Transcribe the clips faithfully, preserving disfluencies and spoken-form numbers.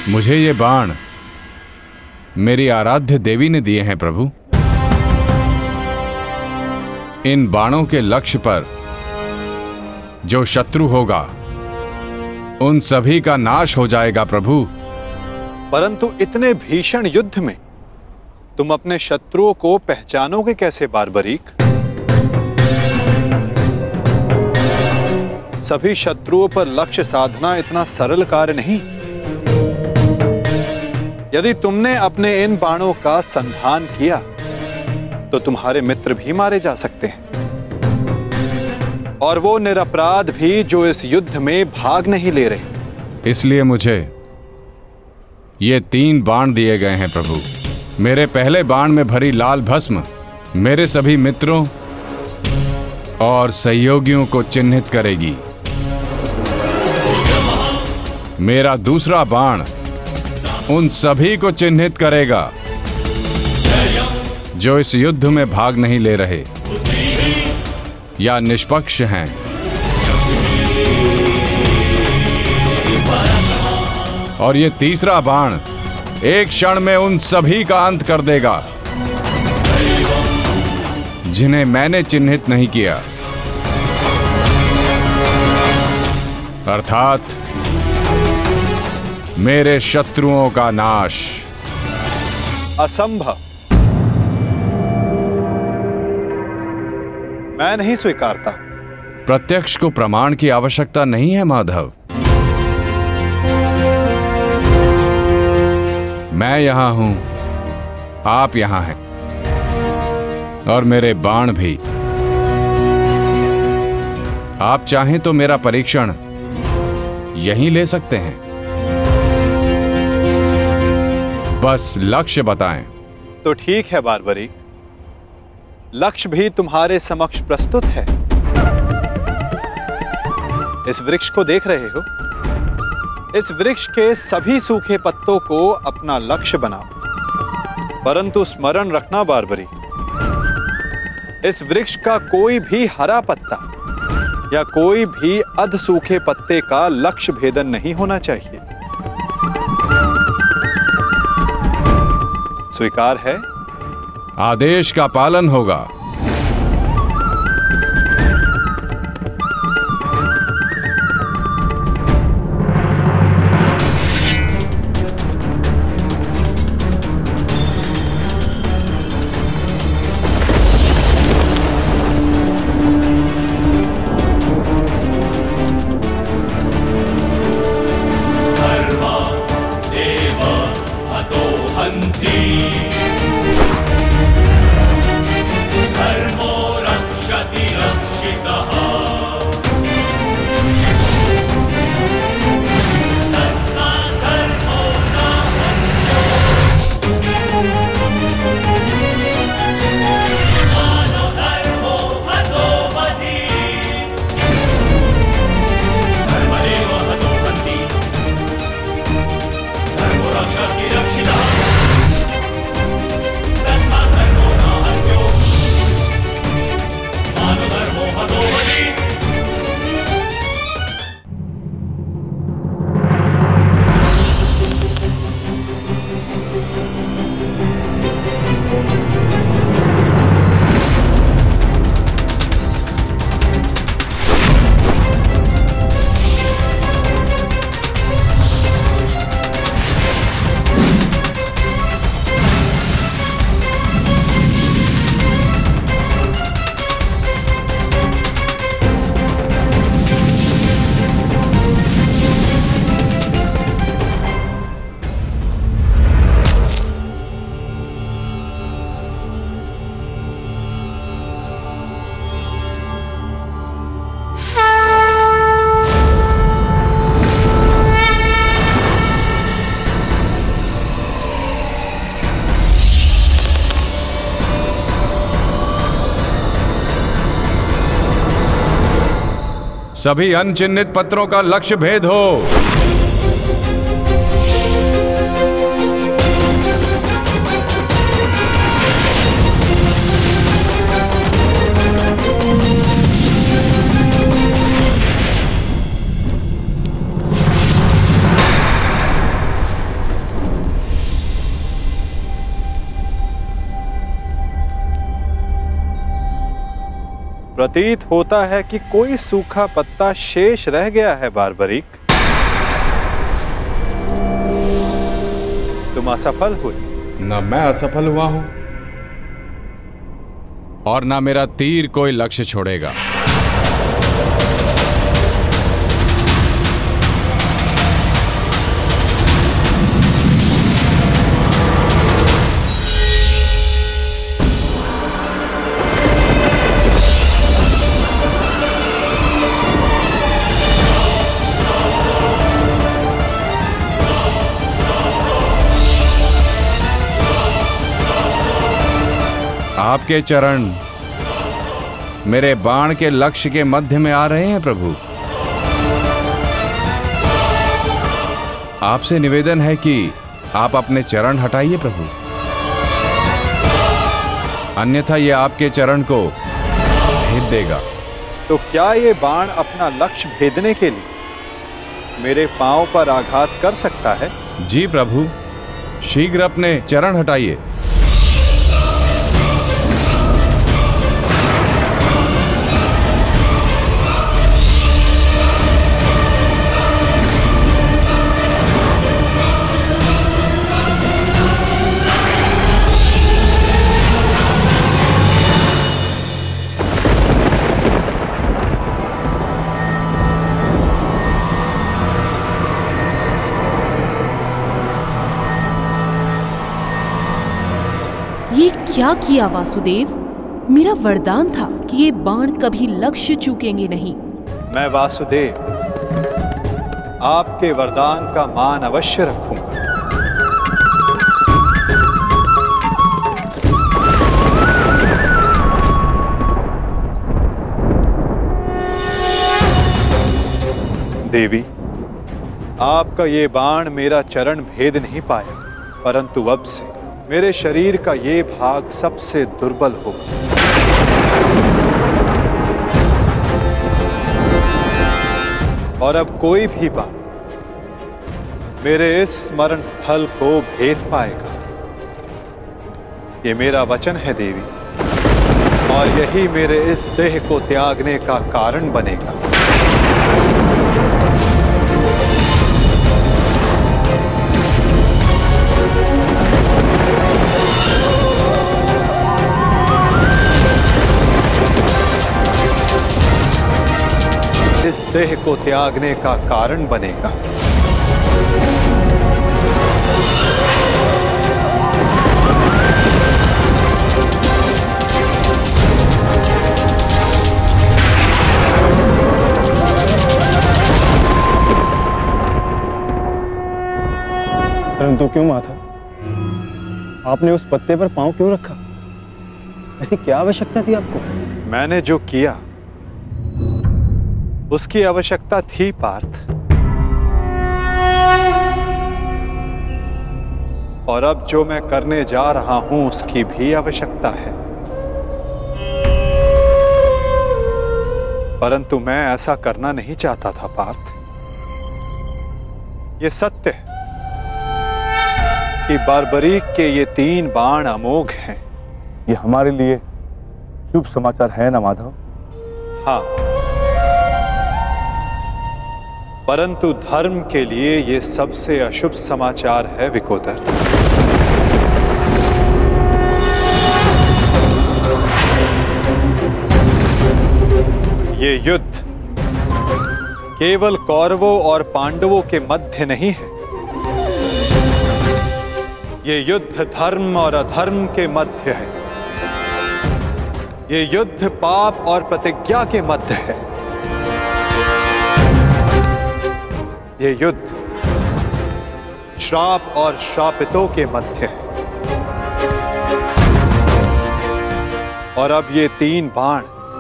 मुझे ये बाण मेरी आराध्य देवी ने दिए हैं प्रभु। इन बाणों के लक्ष्य पर जो शत्रु होगा उन सभी का नाश हो जाएगा प्रभु। परंतु इतने भीषण युद्ध में तुम अपने शत्रुओं को पहचानोगे कैसे बार्बरीक? सभी शत्रुओं पर लक्ष्य साधना इतना सरल कार्य नहीं। यदि तुमने अपने इन बाणों का संधान किया तो तुम्हारे मित्र भी मारे जा सकते हैं, और वो निरपराध भी जो इस युद्ध में भाग नहीं ले रहे। इसलिए मुझे ये तीन बाण दिए गए हैं प्रभु। मेरे पहले बाण में भरी लाल भस्म मेरे सभी मित्रों और सहयोगियों को चिन्हित करेगी। मेरा दूसरा बाण उन सभी को चिन्हित करेगा जो इस युद्ध में भाग नहीं ले रहे या निष्पक्ष हैं। और ये तीसरा बाण एक क्षण में उन सभी का अंत कर देगा जिन्हें मैंने चिन्हित नहीं किया, अर्थात मेरे शत्रुओं का नाश। असंभव, मैं नहीं स्वीकारता। प्रत्यक्ष को प्रमाण की आवश्यकता नहीं है माधव। मैं यहां हूं, आप यहां हैं, और मेरे बाण भी। आप चाहें तो मेरा परीक्षण यहीं ले सकते हैं। बस लक्ष्य बताएं। तो ठीक है बार्बरीक, लक्ष्य भी तुम्हारे समक्ष प्रस्तुत है। इस वृक्ष को देख रहे हो? इस वृक्ष के सभी सूखे पत्तों को अपना लक्ष्य बनाओ। परंतु स्मरण रखना बार्बरीक, इस वृक्ष का कोई भी हरा पत्ता या कोई भी अध सूखे पत्ते का लक्ष्य भेदन नहीं होना चाहिए। स्वीकार है? आदेश का पालन होगा। सभी अनचिन्हित पत्रों का लक्ष्य भेद हो। प्रतीत होता है कि कोई सूखा पत्ता शेष रह गया है बारबरीक। तुम असफल हुए। न मैं असफल हुआ हूं और ना मेरा तीर कोई लक्ष्य छोड़ेगा। आपके चरण मेरे बाण के लक्ष्य के मध्य में आ रहे हैं प्रभु। आपसे निवेदन है कि आप अपने चरण हटाइए प्रभु, अन्यथा ये आपके चरण को भेद देगा। तो क्या ये बाण अपना लक्ष्य भेदने के लिए मेरे पांव पर आघात कर सकता है? जी प्रभु, शीघ्र अपने चरण हटाइए। ये क्या किया वासुदेव? मेरा वरदान था कि ये बाण कभी लक्ष्य चूकेंगे नहीं। मैं वासुदेव आपके वरदान का मान अवश्य रखूंगा। देवी, आपका ये बाण मेरा चरण भेद नहीं पाया, परंतु अब से मेरे शरीर का ये भाग सबसे दुर्बल होगा। और अब कोई भी बाण मेरे इस स्मरण स्थल को भेद पाएगा। ये मेरा वचन है देवी, और यही मेरे इस देह को त्यागने का कारण बनेगा। इस देह को त्यागने का कारण बनेगा। परंतु क्यों माता, आपने उस पत्ते पर पांव क्यों रखा? ऐसी क्या आवश्यकता थी आपको? मैंने जो किया उसकी आवश्यकता थी पार्थ, और अब जो मैं करने जा रहा हूं उसकी भी आवश्यकता है। परंतु मैं ऐसा करना नहीं चाहता था पार्थ। ये सत्य है कि बारबरीक के ये तीन बाण अमोघ हैं। ये हमारे लिए शुभ समाचार है ना माधव? हाँ, परंतु धर्म के लिए ये सबसे अशुभ समाचार है विकोदर। ये युद्ध केवल कौरवों और पांडवों के मध्य नहीं है। ये युद्ध धर्म और अधर्म के मध्य है। ये युद्ध पाप और प्रतिज्ञा के मध्य है। ये युद्ध श्राप और श्रापितों के मध्य है। और अब ये तीन बाण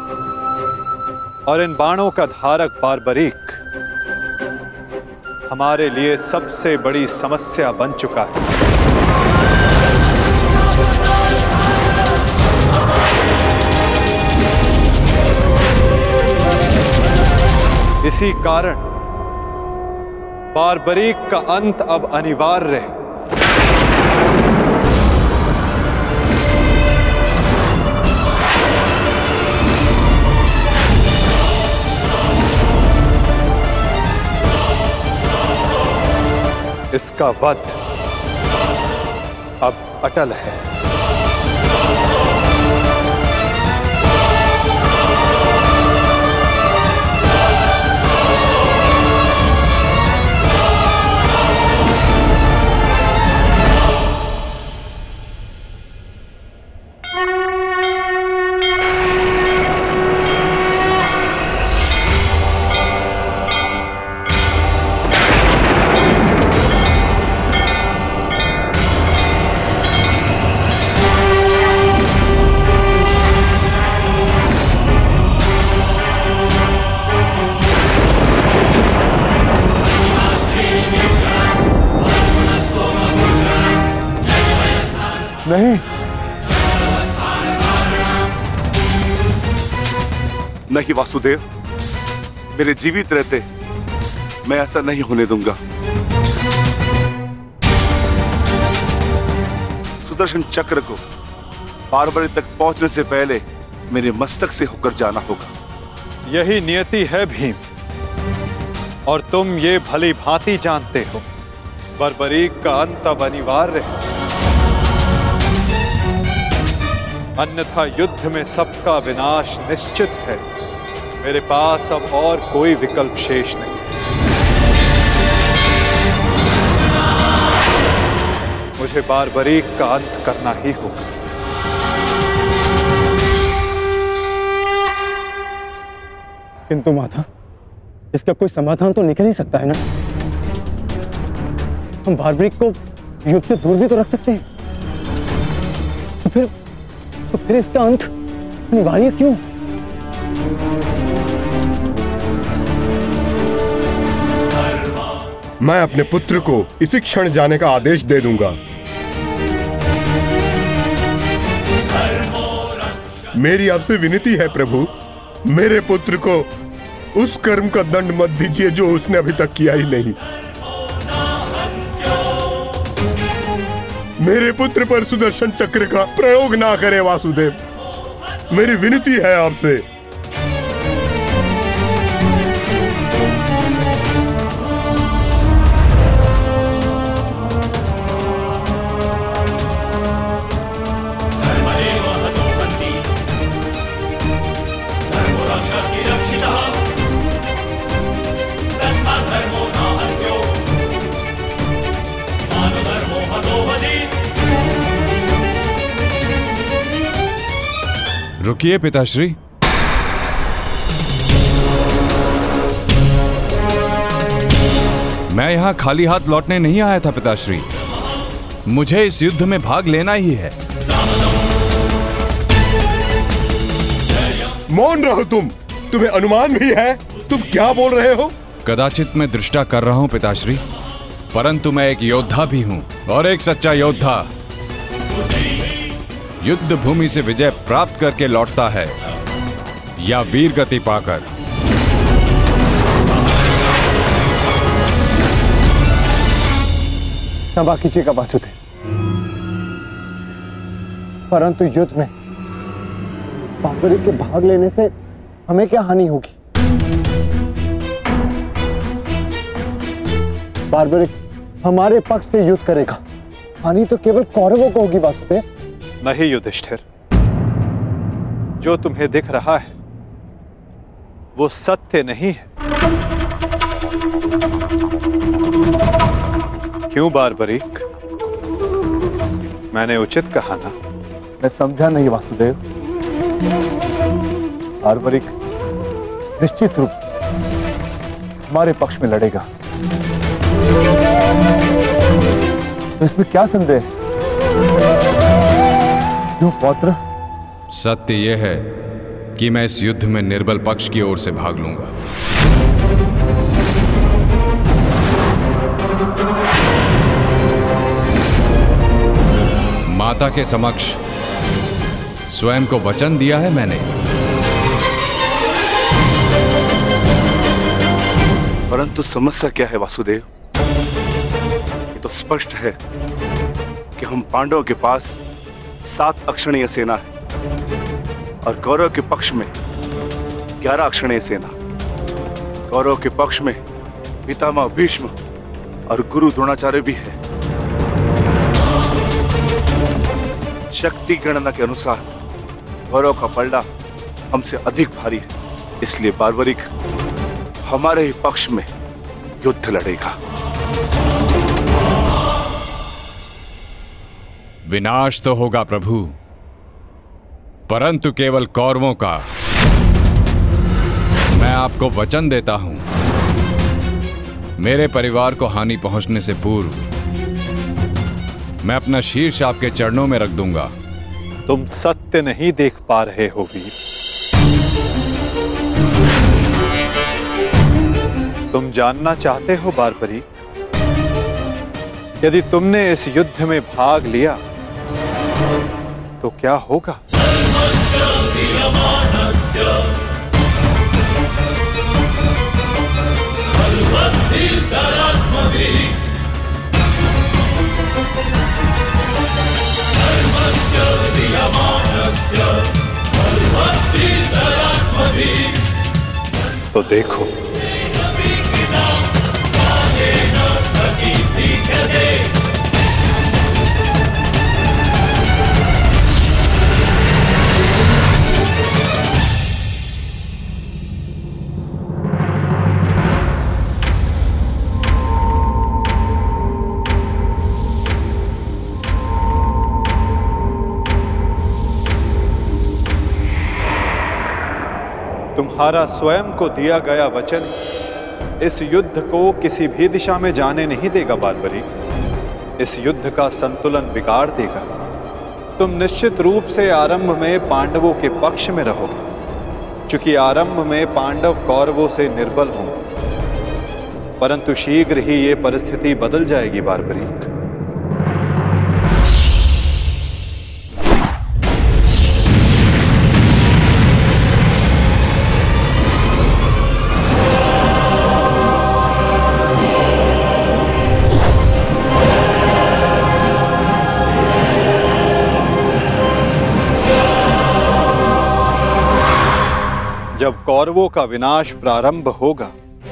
और इन बाणों का धारक बारबरीक हमारे लिए सबसे बड़ी समस्या बन चुका है। इसी कारण बारबरीक का अंत अब अनिवार्य है। इसका वध अब अटल है। नहीं, नहीं वासुदेव, मेरे जीवित रहते मैं ऐसा नहीं होने दूंगा। सुदर्शन चक्र को बारबरी तक पहुंचने से पहले मेरे मस्तक से होकर जाना होगा। यही नियति है भीम, और तुम ये भली भांति जानते हो बर्बरीक का अंत अब अनिवार्य है, अन्यथा युद्ध में सबका विनाश निश्चित है। मेरे पास अब और कोई विकल्प शेष नहीं। मुझे बारबरीक का अंत करना ही होगा। किंतु माता, इसका कोई समाधान तो निकल ही सकता है ना। हम बारबरीक को युद्ध से दूर भी तो रख सकते हैं। तो फिर तो फिर इसका अंत अनिवार्य क्यों? मैं अपने पुत्र को इसी क्षण जाने का आदेश दे दूंगा। मेरी आपसे विनती है प्रभु, मेरे पुत्र को उस कर्म का दंड मत दीजिए जो उसने अभी तक किया ही नहीं। मेरे पुत्र पर सुदर्शन चक्र का प्रयोग ना करें वासुदेव, मेरी विनती है आपसे। रुकिए पिताश्री, मैं यहां खाली हाथ लौटने नहीं आया था पिताश्री, मुझे इस युद्ध में भाग लेना ही है। मौन रहो तुम, तुम्हें अनुमान भी है तुम क्या बोल रहे हो? कदाचित मैं दृष्टा कर रहा हूं पिताश्री, परंतु मैं एक योद्धा भी हूं, और एक सच्चा योद्धा युद्ध भूमि से विजय प्राप्त करके लौटता है या वीर गति पाकर। क्षमा कीजिएगा वासुदेव, परंतु युद्ध में बारबरीक के भाग लेने से हमें क्या हानि होगी? बारबरीक हमारे पक्ष से युद्ध करेगा, हानि तो केवल कौरवों को होगी वासुदेव। नहीं युधिष्ठिर, जो तुम्हें दिख रहा है वो सत्य नहीं है। क्यों बारबरीक, मैंने उचित कहा ना? मैं समझा नहीं वासुदेव। बारबरीक निश्चित रूप से हमारे पक्ष में लड़ेगा, तो इसमें क्या संदेह है? क्यों पौत्र? सत्य यह है कि मैं इस युद्ध में निर्बल पक्ष की ओर से भाग लूंगा। माता के समक्ष स्वयं को वचन दिया है मैंने। परंतु समस्या क्या है वासुदेव? ये तो स्पष्ट है कि हम पांडवों के पास सात अक्षणीय सेना है और कौरव के पक्ष में ग्यारह अक्षणीय सेना। कौरव के पक्ष में पितामह भीष्म, और गुरु द्रोणाचार्य भी है। शक्ति गणना के अनुसार कौरव का पलड़ा हमसे अधिक भारी है, इसलिए बार्बरिक हमारे ही पक्ष में युद्ध लड़ेगा। विनाश तो होगा प्रभु, परंतु केवल कौरवों का। मैं आपको वचन देता हूं, मेरे परिवार को हानि पहुंचने से पूर्व मैं अपना शीर्ष आपके चरणों में रख दूंगा। तुम सत्य नहीं देख पा रहे हो वीर। तुम जानना चाहते हो बार्बरिक, यदि तुमने इस युद्ध में भाग लिया तो क्या होगा? तो देखो, तुम्हारा स्वयं को दिया गया वचन इस युद्ध को किसी भी दिशा में जाने नहीं देगा बार्बरिक। इस युद्ध का संतुलन बिगाड़ देगा। तुम निश्चित रूप से आरंभ में पांडवों के पक्ष में रहोगे, क्योंकि आरंभ में पांडव कौरवों से निर्बल होंगे, परंतु शीघ्र ही ये परिस्थिति बदल जाएगी बार्बरिक। जब कौरवों का विनाश प्रारंभ होगा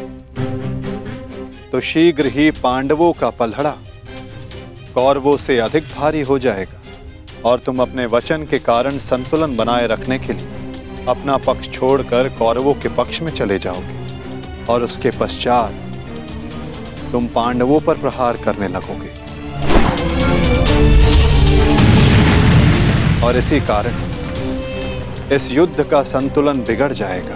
तो शीघ्र ही पांडवों का पलड़ा कौरवों से अधिक भारी हो जाएगा, और तुम अपने वचन के कारण संतुलन बनाए रखने के लिए अपना पक्ष छोड़कर कौरवों के पक्ष में चले जाओगे, और उसके पश्चात तुम पांडवों पर प्रहार करने लगोगे। और इसी कारण इस युद्ध का संतुलन बिगड़ जाएगा।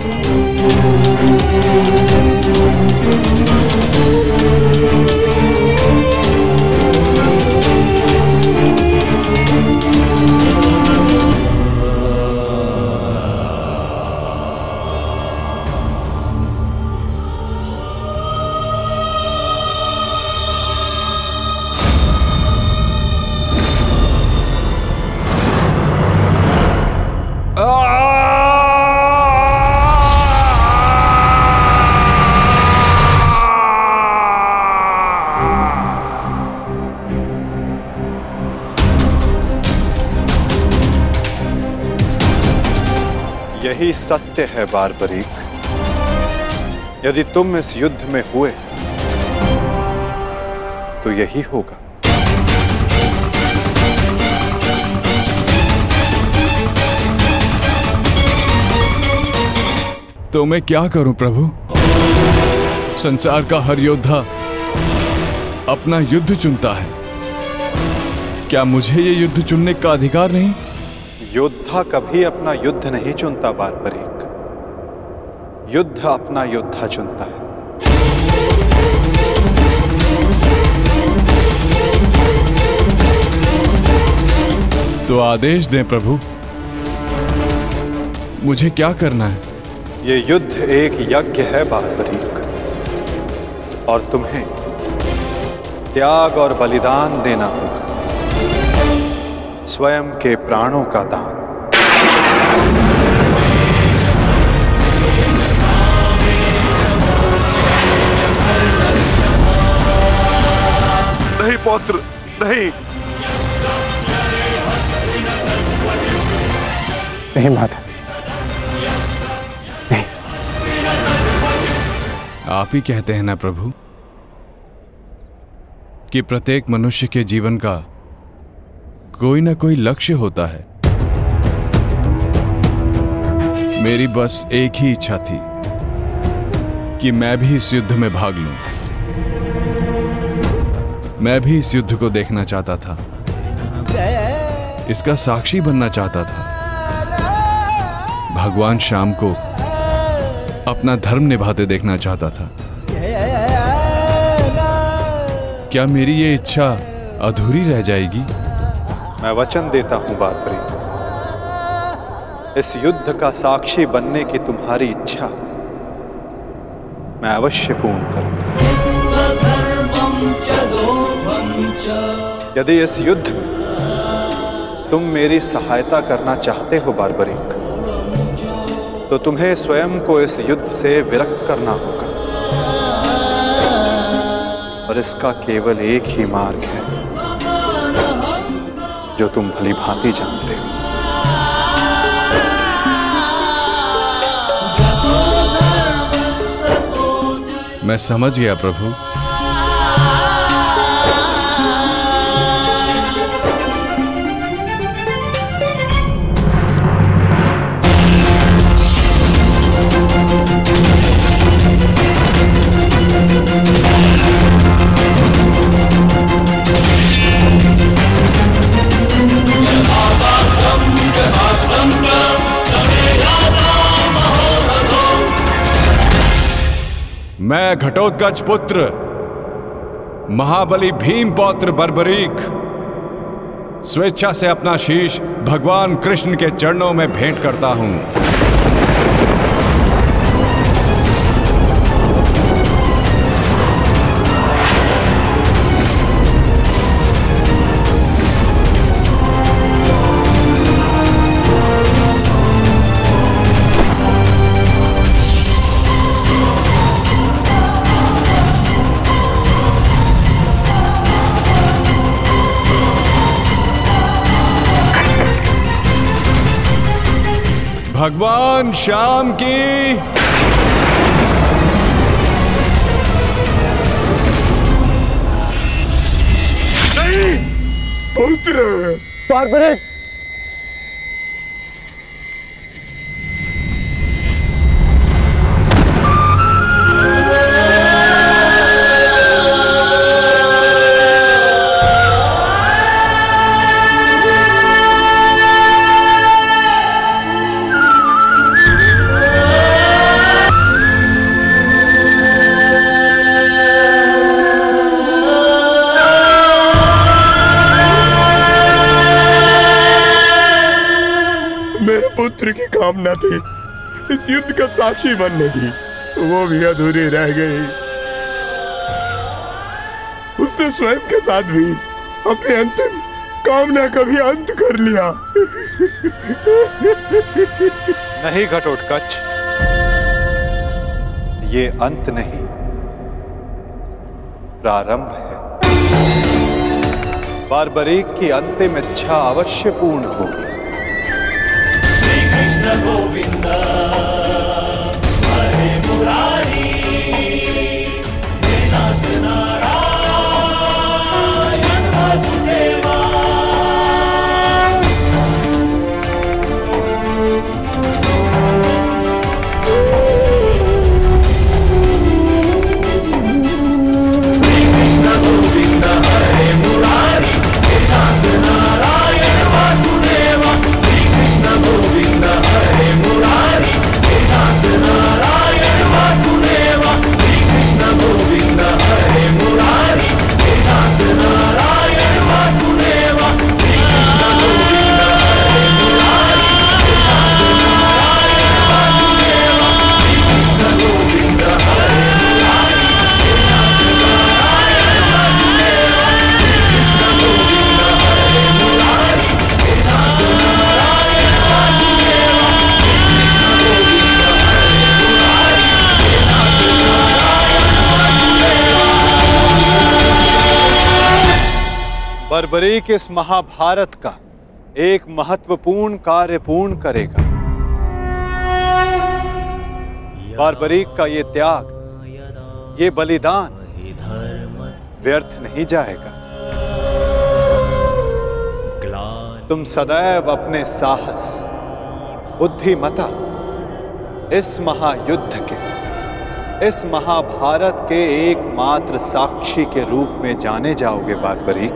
यही सत्य है बार्बरिक। यदि तुम इस युद्ध में हुए तो यही होगा। तो मैं क्या करूं प्रभु? संसार का हर योद्धा अपना युद्ध चुनता है, क्या मुझे ये युद्ध चुनने का अधिकार नहीं? योद्धा कभी अपना युद्ध नहीं चुनता बार्बरिक, युद्ध अपना योद्धा चुनता है। तो आदेश दें प्रभु, मुझे क्या करना है? ये युद्ध एक यज्ञ है बार्बरिक, और तुम्हें त्याग और बलिदान देना होगा, स्वयं के प्राणों का दान। नहीं पौत्र, नहीं। नहीं माता, नहीं। आप ही कहते हैं ना प्रभु, कि प्रत्येक मनुष्य के जीवन का कोई ना कोई लक्ष्य होता है। मेरी बस एक ही इच्छा थी कि मैं भी इस युद्ध में भाग लूं। मैं भी इस युद्ध को देखना चाहता था, इसका साक्षी बनना चाहता था। भगवान श्याम को अपना धर्म निभाते देखना चाहता था। क्या मेरी ये इच्छा अधूरी रह जाएगी? मैं वचन देता हूं बारबरी, इस युद्ध का साक्षी बनने की तुम्हारी इच्छा मैं अवश्य पूर्ण करूंगा। यदि इस युद्ध में तुम मेरी सहायता करना चाहते हो बारबरीक, तो तुम्हें स्वयं को इस युद्ध से विरक्त करना होगा, और इसका केवल एक ही मार्ग है जो तुम भली भांति जानते हो। मैं समझ गया प्रभु। मैं घटोत्कच पुत्र महाबली भीम पौत्र बर्बरीक स्वेच्छा से अपना शीश भगवान कृष्ण के चरणों में भेंट करता हूं। भगवान श्याम की नहीं पुत्र बारबरीक, पुत्र की कामना थी इस युद्ध का साक्षी बनने की, वो भी अधूरी रह गई। उससे स्वयं के साथ भी अपने अंतिम कामना का भी अंत कर लिया। नहीं घटोत्कच, ये अंत नहीं, प्रारंभ है। बारबरीक की अंतिम इच्छा अवश्य पूर्ण होगी। गोविंद हरे मुरारी, नाथ नारायण वासुदेवा। श्री कृष्ण गोविंद हरे मुरारी, नाथ नारायण वासुदेवा। श्री कृष्ण गोविंद हरे मुरारी, नाथ नारायण वासुदेवा। श्री कृष्ण गोविंद हरे मुरारी, नाथ नारायण वासुदेवा। श्री कृष्ण गोविंद हरे मुरारी, नाथ नारायण वासुदेवा। श्री कृष्ण गोविंद हरे मुरारी, नाथ नारायण वासुदेवा। श्री कृष्ण गोविंद हरे मुरारी, नाथ नारायण वासुदेवा। बर्बरीक इस महाभारत का एक महत्वपूर्ण कार्य पूर्ण करेगा। बर्बरीक का ये त्याग, ये बलिदान व्यर्थ नहीं जाएगा। तुम सदैव अपने साहस, बुद्धिमता, इस महायुद्ध के, इस महाभारत के एकमात्र साक्षी के रूप में जाने जाओगे बारबरीक।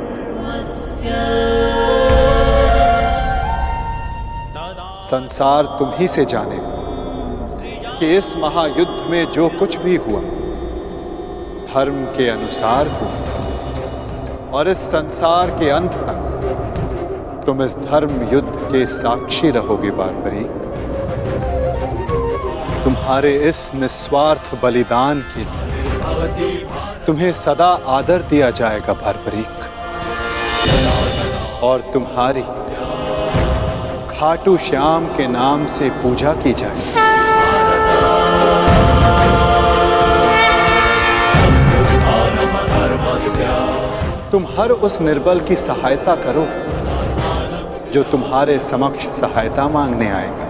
संसार तुम ही से जानेगा कि इस महायुद्ध में जो कुछ भी हुआ धर्म के अनुसार हुआ, और इस संसार के अंत तक तुम इस धर्म युद्ध के साक्षी रहोगे बारबरीक। तुम्हारे इस निस्वार्थ बलिदान के लिए तुम्हें सदा आदर दिया जाएगा बारबरीक, और तुम्हारी खाटू श्याम के नाम से पूजा की जाएगी। तुम हर उस निर्बल की सहायता करोगे जो तुम्हारे समक्ष सहायता मांगने आएगा।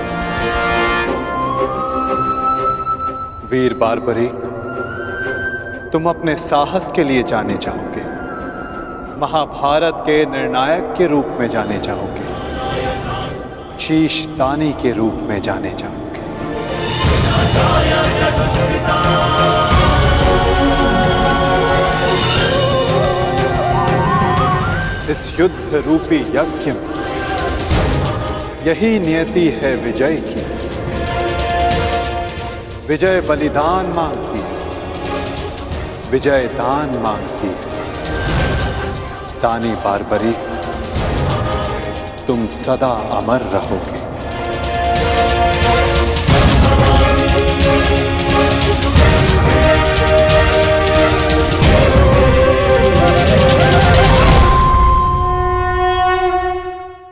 वीर बारबरीक, तुम अपने साहस के लिए जाने जाओगे, महाभारत के निर्णायक के रूप में जाने जाओगे, शीश दानी के रूप में जाने जाओगे। इस युद्ध रूपी यज्ञ में यही नियति है विजय की। विजय बलिदान मांगती है, विजय दान मांगती है। दानी बारबरीक, तुम सदा अमर रहोगे।